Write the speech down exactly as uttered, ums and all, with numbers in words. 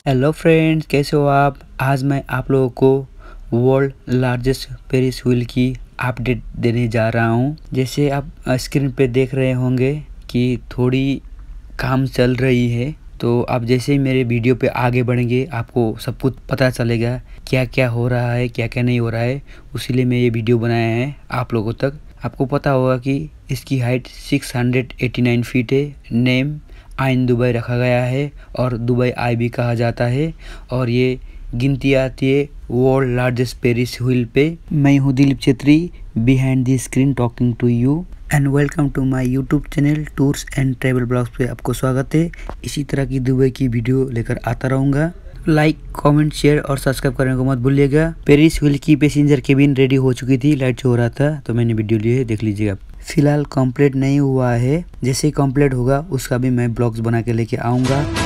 Hello friends, कैसे हो आप। आज मैं आप लोगों को वर्ल्ड लार्जेस्ट पेरिस व्हील की अपडेट देने जा रहा हूं। जैसे आप स्क्रीन पे देख रहे होंगे कि थोड़ी काम चल रही है, तो आप जैसे ही मेरे वीडियो पे आगे बढ़ेंगे आपको सब कुछ पता चलेगा क्या क्या हो रहा है, क्या क्या नहीं हो रहा है। उसीलिए मैं ये वीडियो बनाया है आप लोगों तक। आपको पता होगा कि इसकी हाइट छह सौ नवासी फीट है। नेम आइन दुबई रखा गया है और दुबई आई भी कहा जाता है, और ये गिनती आती है वर्ल्ड लार्जेस्ट पेरिस व्हील पे। मैं हूँ Dilip Chhetri, behind the screen talking to you, and welcome to my YouTube channel tours and travel blogs पे आपको स्वागत है। इसी तरह की दुबई की वीडियो लेकर आता रहूँगा। लाइक, कमेंट, शेयर और सब्सक्राइब करने को मत भूलिएगा। पेरिस व्हील की पैसेंजर केबिन रेडी हो चुकी थी, लाइट शो हो रहा था, तो मैंने वीडियो ली है, देख लीजिएगा। फिलहाल कंप्लीट नहीं हुआ है, जैसे ही कंप्लीट होगा उसका भी मैं ब्लॉग्स बना के लेके आऊँगा।